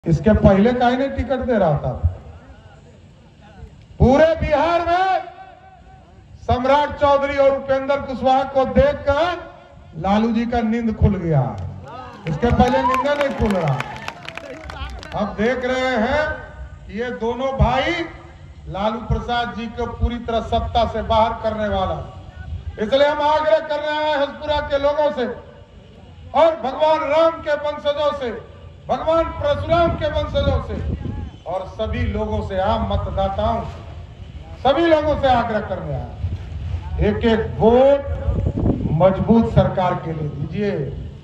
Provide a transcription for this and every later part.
इसके पहले काहे नहीं टिकट दे रहा था। पूरे बिहार में सम्राट चौधरी और उपेंद्र कुशवाहा को देखकर लालू जी का नींद खुल गया। इसके पहले नींद नहीं खुल रहा। अब देख रहे हैं कि ये दोनों भाई लालू प्रसाद जी को पूरी तरह सत्ता से बाहर करने वाला। इसलिए हम आग्रह कर रहे हैं हसपुरा के लोगों से और भगवान राम के वंशजों से, भगवान परशुराम के वंशजों से और सभी लोगों से, आम मतदाताओं सभी लोगों से आग्रह कर रहे हैं, एक एक वोट मजबूत सरकार के लिए दीजिए।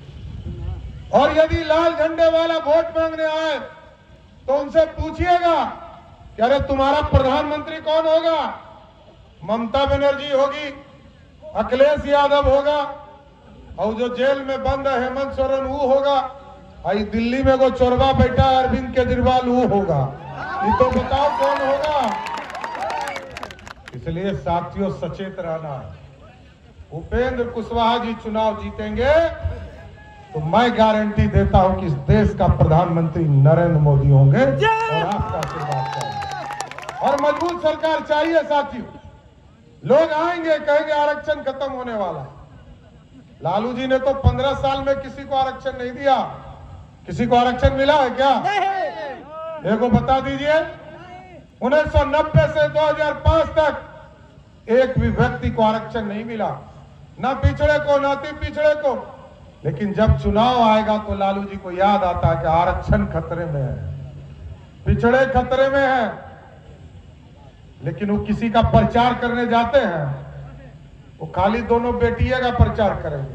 और यदि लाल झंडे वाला वोट मांगने आए तो उनसे पूछिएगा कि अरे तुम्हारा प्रधानमंत्री कौन होगा? ममता बनर्जी होगी, अखिलेश यादव होगा, और जो जेल में बंद है हेमंत सोरेन वो होगा, आई दिल्ली में वो चोरवा बैठा अरविंद केजरीवाल वो होगा। ये तो बताओ कौन होगा? इसलिए साथियों सचेत रहना है। उपेंद्र कुशवाहा जी चुनाव जीतेंगे तो मैं गारंटी देता हूं कि इस देश का प्रधानमंत्री नरेंद्र मोदी होंगे और आपका आशीर्वाद चाहिए और मजबूत सरकार चाहिए। साथियों, लोग आएंगे कहेंगे आरक्षण खत्म होने वाला। लालू जी ने तो 15 साल में किसी को आरक्षण नहीं दिया। किसी को आरक्षण मिला है क्या? देखो बता दीजिए। 1990 से 2005 तक एक भी व्यक्ति को आरक्षण नहीं मिला, ना पिछड़े को ना अति पिछड़े को। लेकिन जब चुनाव आएगा तो लालू जी को याद आता है कि आरक्षण खतरे में है, पिछड़े खतरे में है। लेकिन वो किसी का प्रचार करने जाते हैं, वो खाली दोनों बेटियों का प्रचार करेंगे।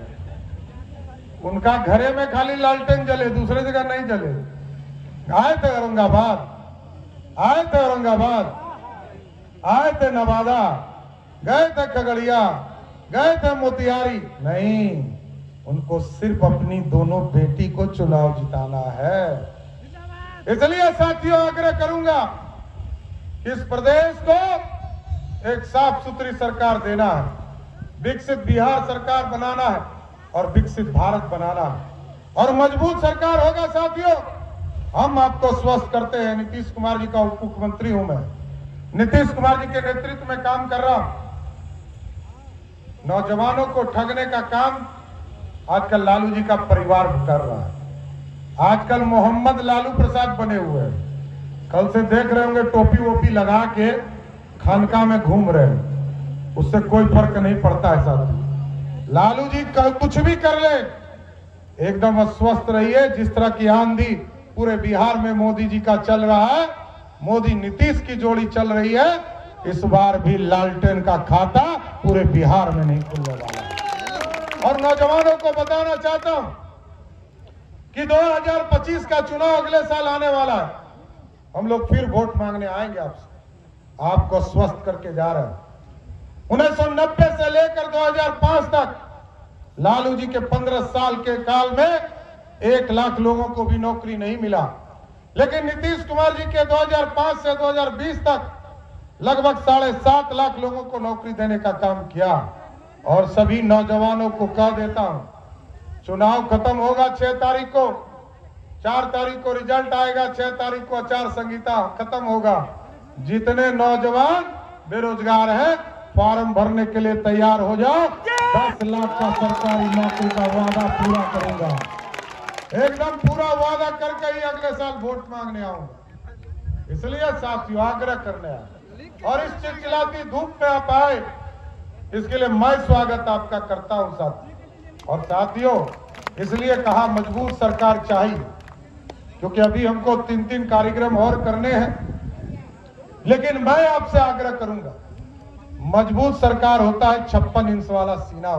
उनका घरे में खाली लालटेन जले, दूसरे जगह नहीं जले। आए थे औरंगाबाद, आए थे औरंगाबाद, आए थे नवादा, गए थे खगड़िया, गए थे मोतिहारी, नहीं, उनको सिर्फ अपनी दोनों बेटी को चुनाव जिताना है। इसलिए साथियों आग्रह करूंगा कि इस प्रदेश को एक साफ सुथरी सरकार देना है, विकसित बिहार सरकार बनाना है और विकसित भारत बनाना है और मजबूत सरकार होगा। साथियों, हम आपको स्वस्थ करते हैं। नीतीश कुमार जी का उप मुख्यमंत्री हूं मैं, नीतीश कुमार जी के नेतृत्व में काम कर रहा हूं। नौजवानों को ठगने का काम आजकल लालू जी का परिवार कर रहा है। आजकल मोहम्मद लालू प्रसाद बने हुए हैं। कल से देख रहे होंगे टोपी वोपी लगा के खानका में घूम रहे हैं। उससे कोई फर्क नहीं पड़ता है साथी। लालू जी कुछ भी कर ले, एकदम अस्वस्थ रहिए। जिस तरह की आंधी पूरे बिहार में मोदी जी का चल रहा है, मोदी नीतीश की जोड़ी चल रही है, इस बार भी लालटेन का खाता पूरे बिहार में नहीं खुलने वाला। और नौजवानों को बताना चाहता हूं कि 2025 का चुनाव अगले साल आने वाला है। हम लोग फिर वोट मांगने आएंगे आपसे, आपको स्वस्थ करके जा रहे हैं। 1990 से लेकर 2005 तक लालू जी के 15 साल के काल में 1 लाख लोगों को भी नौकरी नहीं मिला। लेकिन नीतीश कुमार जी के 2005 से 2020 तक लगभग 7.5 लाख लोगों को नौकरी देने का काम किया। और सभी नौजवानों को कह देता हूं, चुनाव खत्म होगा 6 तारीख को, 4 तारीख को रिजल्ट आएगा, 6 तारीख को आचार संहिता खत्म होगा। जितने नौजवान बेरोजगार हैं फॉर्म भरने के लिए तैयार हो जाओ। 10 लाख का सरकारी नौकरी का वादा पूरा करूंगा, एकदम पूरा वादा करके ही अगले साल वोट मांगने आऊंगा। इसलिए साथियों आग्रह करने आए और इस चिलचिलाती धूप में आप आए, इसके लिए मैं स्वागत आपका करता हूं साथी। और साथियों इसलिए कहा मजबूत सरकार चाहिए, क्योंकि अभी हमको 3 कार्यक्रम और करने हैं। लेकिन मैं आपसे आग्रह करूंगा, मजबूत सरकार होता है 56 इंच वाला सीना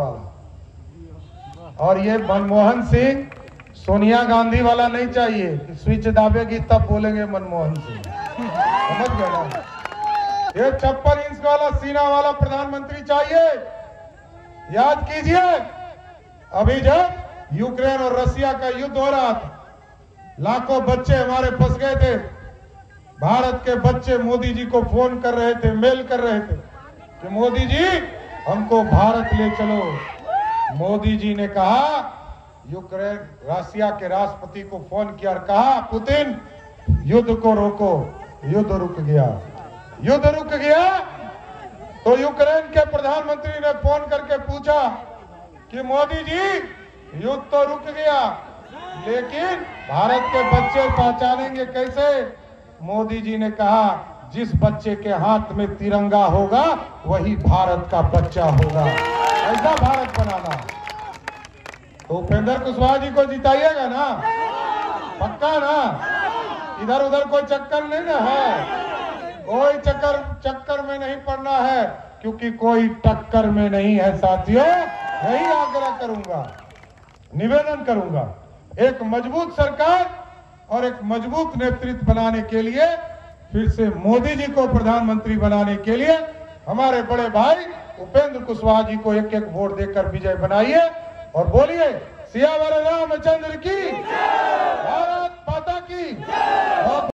वाला। और ये मनमोहन सिंह सोनिया गांधी वाला नहीं चाहिए कि स्विच दाबेगी तब बोलेंगे मनमोहन सिंह, समझ गए ना? ये 56 इंच वाला सीना वाला प्रधानमंत्री चाहिए। याद कीजिए, अभी जब यूक्रेन और रशिया का युद्ध हो रहा था, लाखों बच्चे हमारे फंस गए थे। भारत के बच्चे मोदी जी को फोन कर रहे थे, मेल कर रहे थे कि मोदी जी हमको भारत ले चलो। मोदी जी ने कहा, यूक्रेन रशिया के राष्ट्रपति को फोन किया और कहा, पुतिन युद्ध को रोको, युद्ध रुक गया। युद्ध रुक गया तो यूक्रेन के प्रधानमंत्री ने फोन करके पूछा कि मोदी जी युद्ध तो रुक गया, लेकिन भारत के बच्चे पहचानेंगे कैसे? मोदी जी ने कहा, जिस बच्चे के हाथ में तिरंगा होगा वही भारत का बच्चा होगा। ऐसा भारत बनाना। तो उपेंद्र कुशवाहा जी को जिताइएगा ना? पक्का ना? इधर उधर कोई चक्कर नहीं ना है? कोई चक्कर में नहीं पड़ना है, क्योंकि कोई टक्कर में नहीं है साथियों। यही आग्रह करूंगा, निवेदन करूंगा, एक मजबूत सरकार और एक मजबूत नेतृत्व बनाने के लिए, फिर से मोदी जी को प्रधानमंत्री बनाने के लिए हमारे बड़े भाई उपेंद्र कुशवाहा जी को एक एक वोट देकर विजय बनाइए और बोलिए सियावर रामचंद्र की, भारत माता की।